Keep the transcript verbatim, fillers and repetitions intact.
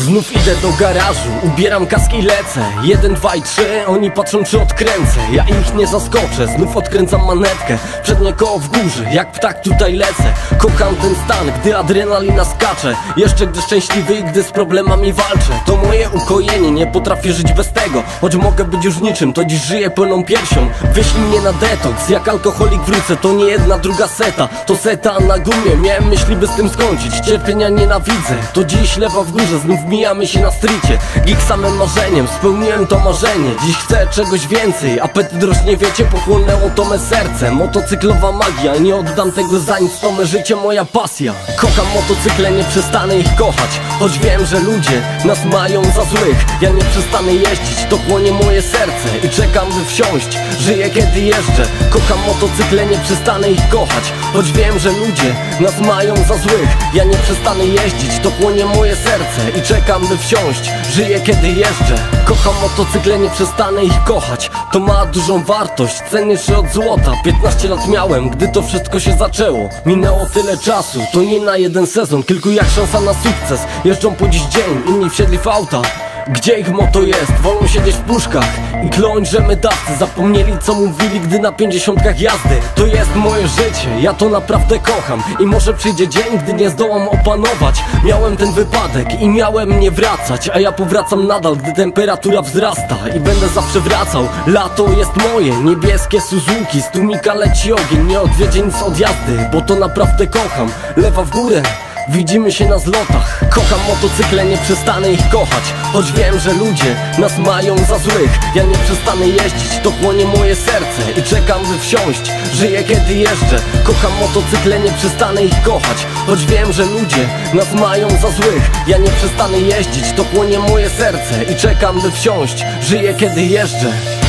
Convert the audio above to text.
Znów idę do garażu, ubieram kask i lecę. Jeden, dwa i trzy, oni patrzą czy odkręcę. Ja ich nie zaskoczę, znów odkręcam manetkę. Przednie koło w górze, jak ptak tutaj lecę. Kocham ten stan, gdy adrenalina skacze. Jeszcze gdy szczęśliwy i gdy z problemami walczę. To moje ukojenie, nie potrafię żyć bez tego. Choć mogę być już niczym, to dziś żyję pełną piersią. Wyślij mnie na detoks, jak alkoholik wrócę. To nie jedna, druga seta, to seta na gumie. Miałem myśli by z tym skończyć, cierpienia nienawidzę. To dziś lewa w górze, znów mijamy się na stricie. Gig samym marzeniem, spełniłem to marzenie. Dziś chcę czegoś więcej, apetyt rośnie, wiecie, pochłonęło to me serce. Motocyklowa magia, nie oddam tego za nic, to me życie, moja pasja. Kocham motocykle, nie przestanę ich kochać. Choć wiem, że ludzie nas mają za złych. Ja nie przestanę jeździć, to płonie moje serce. I czekam by wsiąść, żyję kiedy jeżdżę. Kocham motocykle, nie przestanę ich kochać. Choć wiem, że ludzie nas mają za złych. Ja nie przestanę jeździć, to płonie moje serce. I czekam by wsiąść, żyję kiedy jeżdżę. Kocham motocykle, nie przestanę ich kochać. To ma dużą wartość, cenniejszy od złota. Piętnaście lat miałem, gdy to wszystko się zaczęło. Minęło tyle czasu, to nie na jeden sezon. Kilku jak szansa na sukces, jeżdżą po dziś dzień. Inni wsiedli w auta, gdzie ich moto jest, wolą siedzieć w puszkach i kląć, że my dawcy zapomnieli co mówili, gdy na pięćdziesiątkach jazdy. To jest moje życie, ja to naprawdę kocham. I może przyjdzie dzień, gdy nie zdołam opanować. Miałem ten wypadek i miałem nie wracać. A ja powracam nadal, gdy temperatura wzrasta. I będę zawsze wracał, lato jest moje. Niebieskie Suzuki, z tłumika leci ogień. Nie odwiedzie nic od jazdy, bo to naprawdę kocham. Lewa w górę, widzimy się na zlotach. Kocham motocykle, nie przestanę ich kochać. Choć wiem, że ludzie nas mają za złych. Ja nie przestanę jeździć, to płonie moje serce. I czekam by wsiąść, żyję kiedy jeżdżę. Kocham motocykle, nie przestanę ich kochać. Choć wiem, że ludzie nas mają za złych. Ja nie przestanę jeździć, to płonie moje serce. I czekam by wsiąść, żyję kiedy jeżdżę.